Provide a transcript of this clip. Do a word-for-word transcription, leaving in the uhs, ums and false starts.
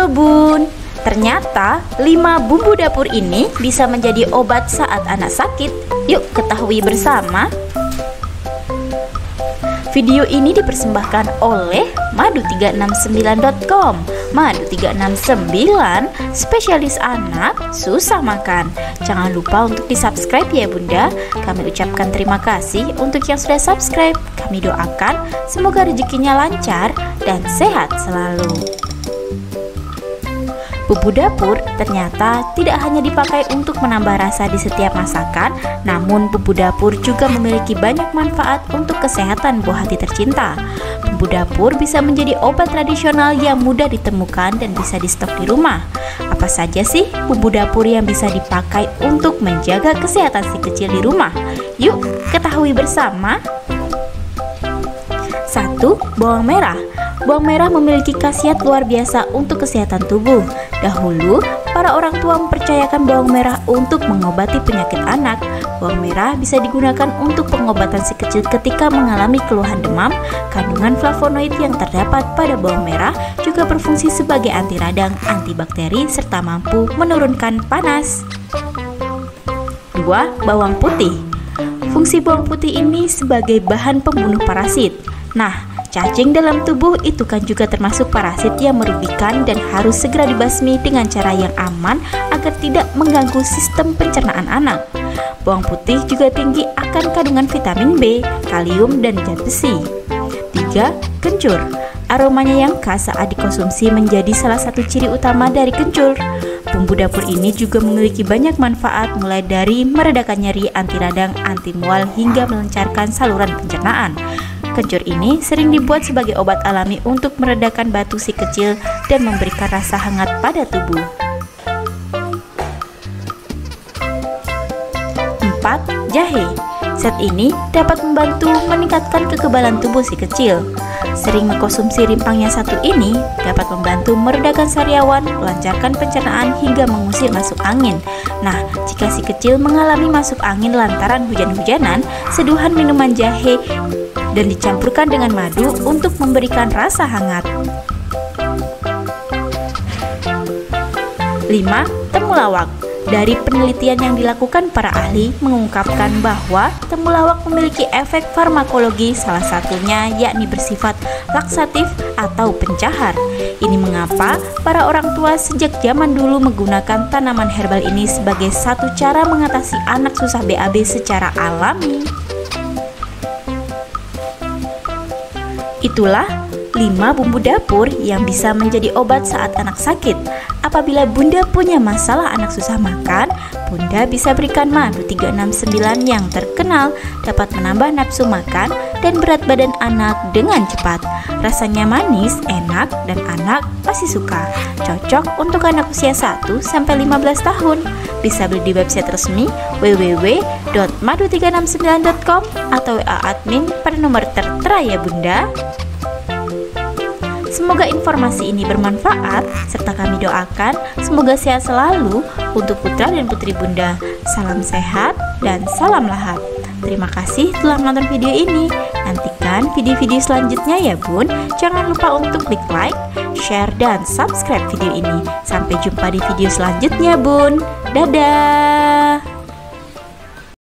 loh bun. Ternyata lima bumbu dapur ini bisa menjadi obat saat anak sakit. Yuk ketahui bersama. Video ini dipersembahkan oleh madu tiga enam sembilan dot com. Madu tiga enam sembilan, spesialis anak susah makan. Jangan lupa untuk di-subscribe ya bunda. Kami ucapkan terima kasih untuk yang sudah subscribe. Kami doakan semoga rezekinya lancar dan sehat selalu. Bumbu dapur ternyata tidak hanya dipakai untuk menambah rasa di setiap masakan, namun bumbu dapur juga memiliki banyak manfaat untuk kesehatan buah hati tercinta. Bumbu dapur bisa menjadi obat tradisional yang mudah ditemukan dan bisa distok di rumah. Apa saja sih bumbu dapur yang bisa dipakai untuk menjaga kesehatan si kecil di rumah? Yuk ketahui bersama. Satu. Bawang merah. Bawang merah memiliki khasiat luar biasa untuk kesehatan tubuh. Dahulu, para orang tua mempercayakan bawang merah untuk mengobati penyakit anak. Bawang merah bisa digunakan untuk pengobatan si kecil ketika mengalami keluhan demam. Kandungan flavonoid yang terdapat pada bawang merah juga berfungsi sebagai anti radang, antibakteri, serta mampu menurunkan panas. Dua. Bawang putih. Fungsi bawang putih ini sebagai bahan pembunuh parasit. Nah, cacing dalam tubuh itu kan juga termasuk parasit yang merugikan dan harus segera dibasmi dengan cara yang aman agar tidak mengganggu sistem pencernaan anak. Bawang putih juga tinggi akan kandungan vitamin B, kalium, dan zat besi. Tiga. Kencur. Aromanya yang khas saat dikonsumsi menjadi salah satu ciri utama dari kencur. Bumbu dapur ini juga memiliki banyak manfaat mulai dari meredakan nyeri, anti radang, anti mual, hingga melancarkan saluran pencernaan. Kencur ini sering dibuat sebagai obat alami untuk meredakan batu si kecil dan memberikan rasa hangat pada tubuh. Empat. Jahe. Zat ini dapat membantu meningkatkan kekebalan tubuh si kecil. Sering mengkonsumsi rimpang yang satu ini dapat membantu meredakan sariawan, melancarkan pencernaan, hingga mengusir masuk angin. Nah, jika si kecil mengalami masuk angin lantaran hujan-hujanan, seduhan minuman jahe dan dicampurkan dengan madu untuk memberikan rasa hangat. Lima. Temulawak. Dari penelitian yang dilakukan para ahli mengungkapkan bahwa temulawak memiliki efek farmakologi, salah satunya yakni bersifat laksatif atau pencahar. Ini mengapa para orang tua sejak zaman dulu menggunakan tanaman herbal ini sebagai satu cara mengatasi anak susah B A B secara alami. Itulah lima bumbu dapur yang bisa menjadi obat saat anak sakit. Apabila bunda punya masalah anak susah makan, bunda bisa berikan madu tiga enam sembilan yang terkenal dapat menambah nafsu makan dan berat badan anak dengan cepat. Rasanya manis, enak, dan anak pasti suka. Cocok untuk anak usia satu sampai lima belas tahun. Bisa beli di website resmi w w w dot madu tiga enam sembilan dot com atau W A admin pada nomor tertera ya bunda. Semoga informasi ini bermanfaat, serta kami doakan semoga sehat selalu untuk putra dan putri bunda. Salam sehat dan salam lahap. Terima kasih telah menonton video ini. Nantikan video-video selanjutnya ya bun. Jangan lupa untuk klik like, share, dan subscribe video ini. Sampai jumpa di video selanjutnya bun. Dadah.